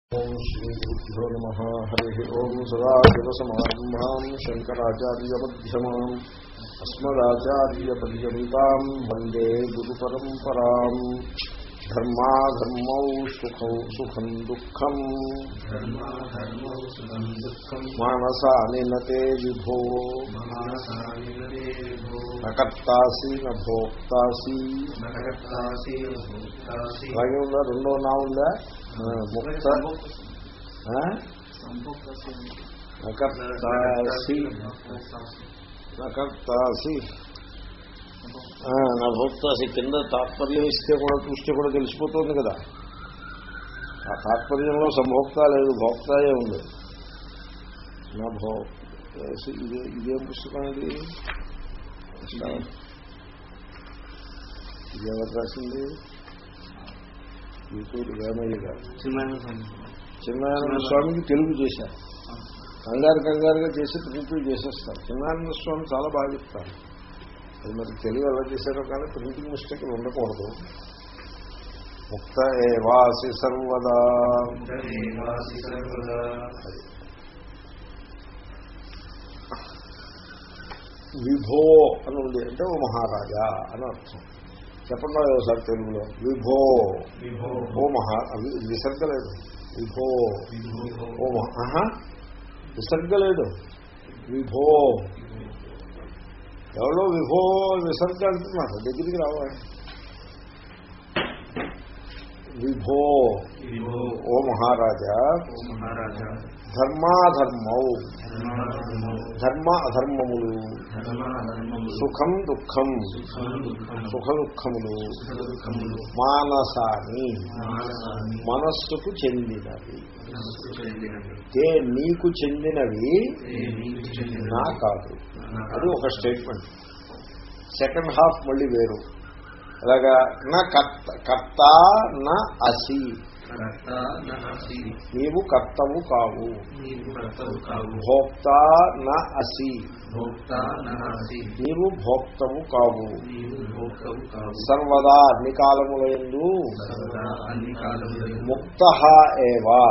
ఓం శ్రీ గురుభ్యో నమః. హరి ఓం సదాశివసమారంభాం శంకరాచార్యమధ్యమాం అస్మదాచార్యపర్యంతాం వందే గురుపరంపరాం. ధర్మాధర్మౌ సుఖం దుఃఖం మానసాని నతే విభో నకర్తాసి నభోక్తాసి. అలాగే ఉందా? రెండో నా ఉందా? ముక్త నకర్తాసి నభోక్తాసి. కింద తాత్పర్యం ఇస్తే కూడా చూస్తే కూడా తెలిసిపోతుంది కదా. ఆ తాత్పర్యంలో సంభోక్త లేదు, భోక్తాయే ఉంది. నభోక్తాసి. ఇదేం పుస్తకం? ఇది ఎవరు రాసింది? యూట్యూబ్ రామయ్య గారు. చిన్నారాయణ స్వామికి తెలుగు చేశారు. కంగారుగా చేసి ప్రింటింగ్ చేసేస్తారు. చిన్నారాయణ స్వామి చాలా బాగా చెప్తారు. అది మరి తెలుగు ఎలా చేశారో కానీ ప్రింటింగ్ మిస్టేక్లు ఉండకూడదు. ముక్త ఏవాసి సర్వదా. విభో అని ఉంది అంటే ఓ మహారాజా అని అర్థం. చెప్పండి ఒకసారి తెలుగులో. విభో ఓ విసర్గలేదు. విభో ఓ విసర్గలేదు. విభో ఎవరో విభో విసర్గ అంటున్నారు. దగ్గరికి రావాలి. విభో ఓ మహారాజా. ధర్మాధర్మౌ ధర్మ అధర్మములు. సుఖం దుఃఖం సుఖ దుఃఖములు. మానసాని మనస్సుకు చెందినవి. నీకు చెందినవి నా కాదు. అది ఒక స్టేట్మెంట్. సెకండ్ హాఫ్ మళ్ళీ వేరు. అలాగా నా కర్త నా అసి. నీవు కర్తవు కావు. భోక్త నా అసి. నీవు భోక్తవు కావు. సర్వదా అన్ని కాలములందు ముక్త ఏవా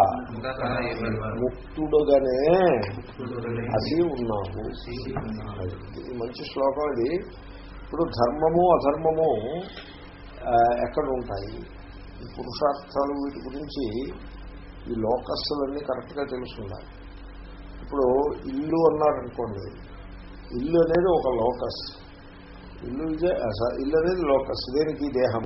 ముక్తుడుగానే అసి ఉన్నావు. మంచి శ్లోకం ఇది. ఇప్పుడు ధర్మము అధర్మము ఎక్కడ ఉంటాయి? ఈ పురుషార్థాలు వీటి గురించి ఈ లోకస్సులన్నీ కరెక్ట్గా తెలుసుకున్నారు. ఇప్పుడు ఇల్లు అన్నారనుకోండి, ఇల్లు అనేది ఒక లోకస్. ఇల్లు అనేది లోకస్. దేనికి? దేహం.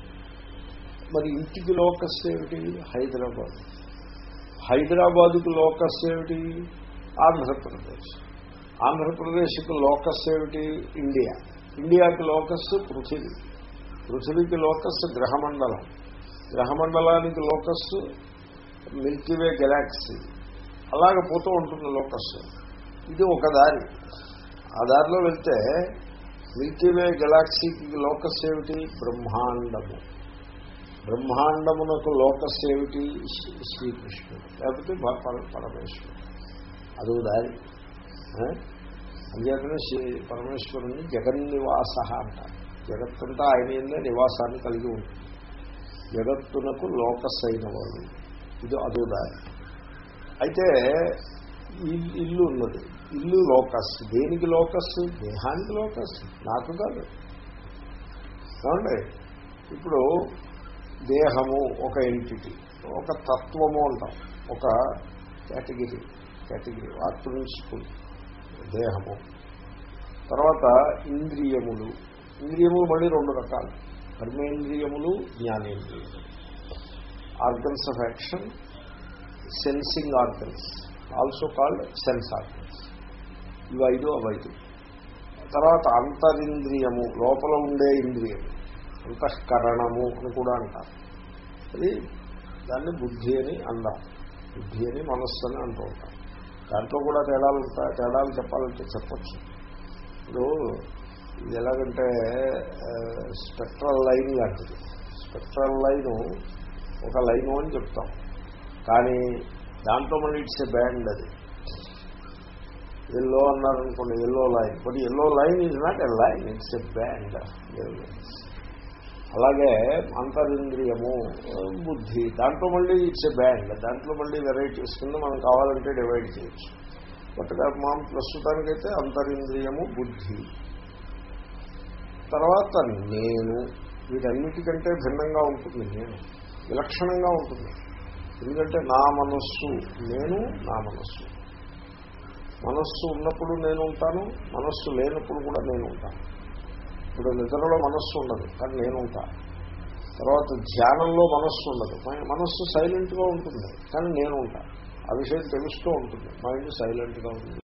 మరి ఇంటికి లోకస్ ఏమిటి? హైదరాబాద్. హైదరాబాదుకి లోకస్ ఏమిటి? ఆంధ్రప్రదేశ్. ఆంధ్రప్రదేశ్కి లోకస్ ఏమిటి? ఇండియా. ఇండియాకి లోకస్ పృథివీ. పృథివీకి లోకస్ గ్రహమండలం. గ్రహమండలానికి లోకస్ మిల్కీవే గెలాక్సీ. అలాగే పోతూ ఉంటుంది లోకస్. ఇది ఒక దారి. ఆ దారిలో వెళ్తే మిల్కీవే గెలాక్సీకి లోకస్ ఏమిటి? బ్రహ్మాండము. బ్రహ్మాండమునకు లోకస్ ఏమిటి? శ్రీకృష్ణుడు లేకపోతే పరమేశ్వరుడు. అదో దారి. అంచేతనే పరమేశ్వరుని జగన్నివాస అంటారు. జగత్తంతా ఆయన ఏందే నివాసాన్ని కలిగి ఉంటుంది. జగత్తునకు లోకస్ అయిన వాడు. ఇది అదో దారి. అయితే ఇల్లు ఉన్నది. ఇల్లు లోకస్. దేనికి లోకస్? దేహానికి లోకస్, నాకు కాదు. ఏమండి? ఇప్పుడు దేహము ఒక ఎంటిటీ, ఒక తత్వము అంటాం. ఒక కేటగిరీ వాట్ ప్రిన్సిపుల్ దేహము. తర్వాత ఇంద్రియములు. ఇంద్రియములు మళ్ళీ రెండు రకాలు. కర్మేంద్రియములు, జ్ఞానేంద్రియములు. Organs of action, sensing organs, also called sense organs. ఇవి 5 అవి 5. తర్వాత అంతరింద్రియము, లోపల ఉండే ఇంద్రియము. అంతఃకరణము అని కూడా అంటారు. అది దాన్ని బుద్ధి అని అంటాం. బుద్ధి అని మనస్సు అని అంటూ ఉంటాం. దాంట్లో కూడా తేడాలు ఉంటాయి. తేడాలు చెప్పాలంటే చెప్పచ్చు. ఇప్పుడు ఇది ఎలాగంటే స్పెక్ట్రల్ లైన్ లాంటిది. స్పెక్ట్రల్ లైను ఒక లైను అని చెప్తాం, కానీ దాంట్లో మళ్ళీ ఇట్స్ ఎ బ్యాండ్. అది ఎల్లో అన్నారనుకోండి, yellow line. But yellow line is not a line, it's a band. అలాగే అంతరింద్రియము, బుద్ధి, దాంట్లో మళ్ళీ ఇట్స్ ఎ బ్యాండ్, దాంట్లో మళ్ళీ వెరైటీస్ కింద మనం కావాలంటే డివైడ్ చేయొచ్చు. బట్ మనం ప్రస్తుతానికైతే అంతరింద్రియము, బుద్ధి, తర్వాత నేను, వీటన్నిటికంటే భిన్నంగా ఉంటుంది. నేను విలక్షణంగా ఉంటుంది. ఎందుకంటే నా మనస్సు నేను, నా మనస్సు. మనస్సు ఉన్నప్పుడు నేను ఉంటాను, మనస్సు లేనప్పుడు కూడా నేను ఉంటాను. ఇప్పుడు నిద్రలో మనస్సు ఉండదు కానీ నేను ఉంటాను. తర్వాత ధ్యానంలో మనస్సు ఉండదు, మనస్సు సైలెంట్గా ఉంటుంది కానీ నేను ఉంటాను. ఆ విషయం తెలుస్తూ ఉంటుంది, మైండ్ సైలెంట్గా ఉంటుంది.